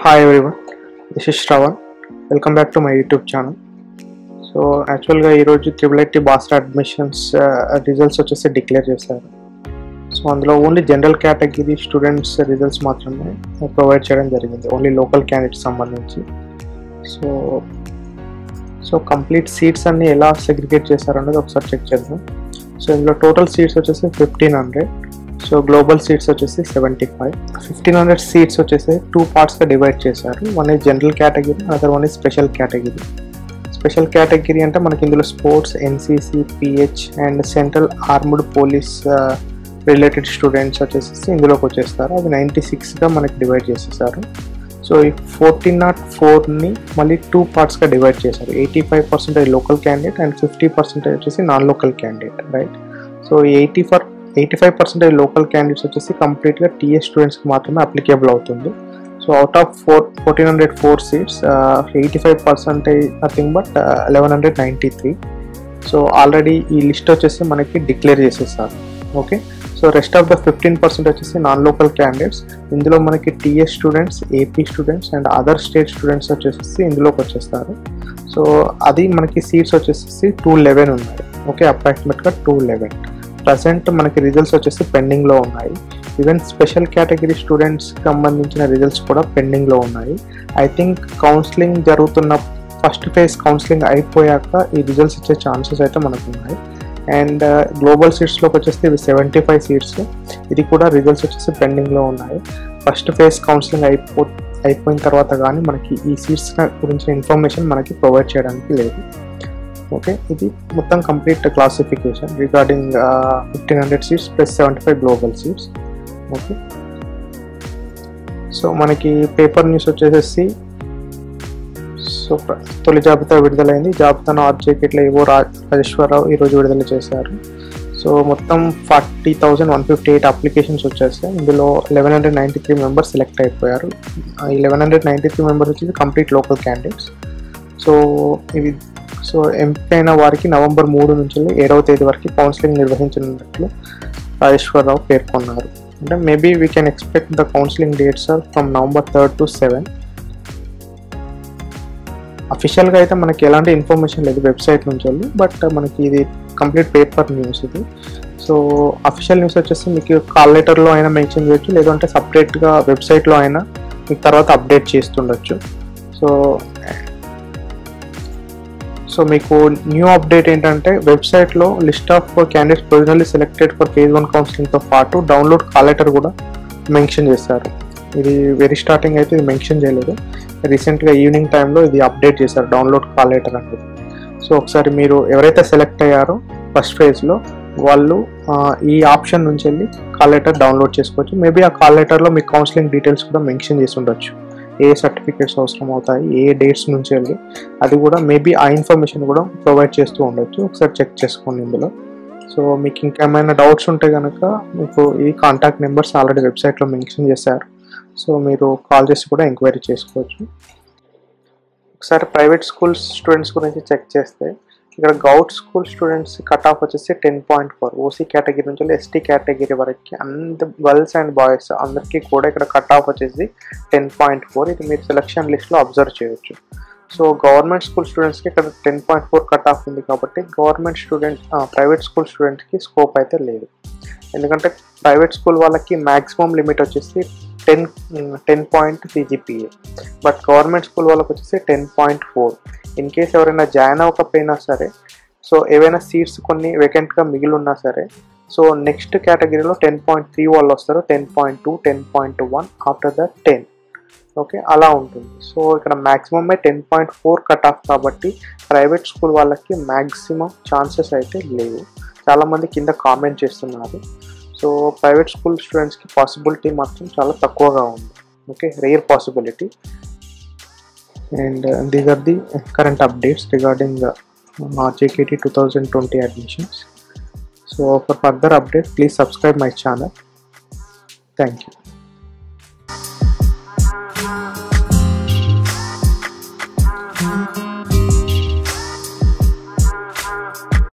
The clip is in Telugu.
Hi everyone, this is Shravan. Welcome back to my YouTube channel. So యాక్చువల్గా ఈరోజు IIIT బాస్టర్ అడ్మిషన్స్ రిజల్ట్స్ వచ్చేసి డిక్లేర్ చేశారు. సో అందులో only general category students results మాత్రమే ప్రొవైడ్ చేయడం జరిగింది, ఓన్లీ లోకల్ క్యాండిడేట్స్ సంబంధించి. సో కంప్లీట్ సీట్స్ అన్ని ఎలా సెగ్రిగేట్ చేశారనేది ఒకసారి చెక్ చేద్దాం. సో ఇందులో టోటల్ సీట్స్ వచ్చేసి 1500. సో గ్లోబల్ సీట్స్ వచ్చేసి 75. 1500 సీట్స్ వచ్చేసి 2 పార్ట్స్గా డివైడ్ చేశారు. One is general category, other one is special category. Special category అంటే మనకి ఇందులో sports, NCC, PH and central armed police related students వచ్చేసి ఇందులోకి వచ్చేస్తారు. అది 96గా మనకి డివైడ్ చేసేసారు. సో ఈ 1404ని మళ్ళీ 2 పార్ట్స్గా డివైడ్ చేశారు. 85% లోకల్ క్యాండిడేట్ అండ్ 50% వచ్చేసి non local candidate, right? So 85% local candidates వచ్చేసి కంప్లీట్గా టీఎస్ స్టూడెంట్స్కి మాత్రమే అప్లికేబుల్ అవుతుంది. So out of 1404 seats 85% nothing but 1193. So already ఈ లిస్ట్ వచ్చేసి మనకి డిక్లేర్ చేసేసారు. Okay, so rest of the 15% వచ్చేసి నాన్ లోకల్ క్యాండిడేట్స్. ఇందులో మనకి TS students, AP students and other state students వచ్చేసి ఇందులోకి వచ్చేస్తారు. సో అది మనకి సీట్స్ వచ్చేసి 211 ఉన్నాయి. ఓకే, అప్రాక్సిమేట్గా 211. ప్రజెంట్ మనకి రిజల్ట్స్ వచ్చేసి పెండింగ్లో ఉన్నాయి. ఈవెన్ స్పెషల్ కేటగిరీ స్టూడెంట్స్కి సంబంధించిన రిజల్ట్స్ కూడా పెండింగ్లో ఉన్నాయి. ఐ థింక్ కౌన్సిలింగ్ జరుగుతున్న ఫస్ట్ ఫేజ్ కౌన్సిలింగ్ అయిపోయాక ఈ రిజల్ట్స్ ఇచ్చే ఛాన్సెస్ అయితే మనకు ఉన్నాయి. అండ్ గ్లోబల్ సీట్స్లోకి వచ్చేసి ఇవి 75 సీట్స్. ఇది కూడా రిజల్ట్స్ వచ్చేసి పెండింగ్లో ఉన్నాయి. ఫస్ట్ ఫేజ్ కౌన్సిలింగ్ అయిపోయిన తర్వాత కానీ మనకి ఈ సీట్స్ గురించిన ఇన్ఫర్మేషన్ మనకి ప్రొవైడ్ చేయడానికి లేదు. ఓకే, ఇది మొత్తం complete classification regarding 1500 seats plus 75 global seats. Okay, so మనకి పేపర్ న్యూస్ వచ్చేసి సో తొలి జాబితా విడుదలైంది. జాబితాను ఆర్జేకెట్ల ఏవో రాజేశ్వరరావు ఈరోజు విడుదల చేశారు. సో మొత్తం 40,158 అప్లికేషన్స్ వచ్చేసాయి. ఇందులో 1193 మెంబర్స్ సెలెక్ట్ అయిపోయారు. ఈ 1193 మెంబర్స్ వచ్చేసి కంప్లీట్ లోకల్ క్యాండిడేట్స్. సో ఎంపికైన వారికి నవంబర్ 3 నుంచి 7వ తేదీ వరకు కౌన్సిలింగ్ నిర్వహించనున్నట్లు రాజేశ్వరరావు పేర్కొన్నారు. అంటే maybe we can expect the counselling dates are from November 3rd to 7th. అఫీషియల్గా అయితే మనకి ఎలాంటి ఇన్ఫర్మేషన్ లేదు వెబ్సైట్ నుంచి వెళ్ళి, బట్ మనకి ఇది కంప్లీట్ పేపర్ న్యూస్ ఇది. సో అఫీషియల్ న్యూస్ వచ్చేసి మీకు కాల్ లెటర్లో అయినా మెన్షన్ చేయొచ్చు, లేదంటే సపరేట్గా వెబ్సైట్లో అయినా మీకు తర్వాత అప్డేట్ చేస్తుండొచ్చు. సో మీకు న్యూ అప్డేట్ ఏంటంటే వెబ్సైట్లో list of candidates provisionally selected for phase 1 కౌన్సిలింగ్తో పాటు డౌన్లోడ్ కాల్ లెటర్ కూడా మెన్షన్ చేశారు. ఇది వెరీ స్టార్టింగ్ అయితే ఇది మెన్షన్ చేయలేదు. రీసెంట్గా ఈవినింగ్ టైంలో ఇది అప్డేట్ చేశారు, డౌన్లోడ్ కాల్ లెటర్ అనేది. సో ఒకసారి మీరు ఎవరైతే సెలెక్ట్ అయ్యారో ఫస్ట్ ఫేజ్లో వాళ్ళు ఈ ఆప్షన్ నుంచి వెళ్ళి కాల్ లెటర్ డౌన్లోడ్ చేసుకోవచ్చు. మేబీ ఆ కాల్ లెటర్లో మీ కౌన్సిలింగ్ డీటెయిల్స్ కూడా మెన్షన్ చేసి ఉండొచ్చు, ఏ సర్టిఫికేట్స్ అవసరం అవుతాయి, ఏ డేట్స్ నుంచి వెళ్ళి, అది కూడా మేబీ ఆ ఇన్ఫర్మేషన్ కూడా ప్రొవైడ్ చేస్తూ ఉండొచ్చు. ఒకసారి చెక్ చేసుకోండి ఇందులో. సో మీకు ఇంకేమైనా డౌట్స్ ఉంటే కనుక మీకు ఈ కాంటాక్ట్ నెంబర్స్ ఆల్రెడీ వెబ్సైట్లో మెన్షన్ చేశారు. సో మీరు కాల్ చేసి కూడా ఎంక్వైరీ చేసుకోవచ్చు. ఒకసారి ప్రైవేట్ స్కూల్స్ స్టూడెంట్స్ గురించి చెక్ చేస్తే ఇక్కడ govt school students cut off వచ్చేసి 10.4. ఓసీ కేటగిరీ నుంచి ఎస్టీ కేటగిరీ వరకు అందరు గర్ల్స్ అండ్ బాయ్స్ అందరికీ కూడా ఇక్కడ కట్ ఆఫ్ వచ్చేసి 10.4. ఇది మీరు సెలక్షన్ లిస్ట్లో అబ్జర్వ్ చేయొచ్చు. సో గవర్నమెంట్ స్కూల్ స్టూడెంట్స్కి ఇక్కడ 10.4 కట్ ఆఫ్ ఉంది కాబట్టి ప్రైవేట్ స్కూల్ స్టూడెంట్స్కి స్కోప్ అయితే లేదు. ఎందుకంటే ప్రైవేట్ స్కూల్ వాళ్ళకి మ్యాక్సిమం లిమిట్ వచ్చేసి 10 point CGPA, but government school వాళ్ళకి వచ్చేసి 10.4. ఇన్ కేస్ ఎవరైనా జాయిన్ అవ్వకపోయినా సరే, సో ఏవైనా సీట్స్ కొన్ని వేకెంట్గా మిగిలి ఉన్నా సరే, సో నెక్స్ట్ కేటగిరీలో 10.3 వాళ్ళు వస్తారు, 10.2, 10.1, ఆఫ్టర్ దట్ 10. ఓకే, అలా ఉంటుంది. సో ఇక్కడ మ్యాక్సిమమే 10.4 కట్ ఆఫ్ కాబట్టి ప్రైవేట్ స్కూల్ వాళ్ళకి మ్యాక్సిమం ఛాన్సెస్ అయితే లేవు. చాలామంది కింద కామెంట్ చేస్తున్నారు. సో ప్రైవేట్ స్కూల్ స్టూడెంట్స్కి పాసిబిలిటీ మాత్రం చాలా తక్కువగా ఉంది. Okay, rare possibility. And these are the current updates regarding JKT 2020 admissions. So for further updates, please subscribe my channel. Thank you.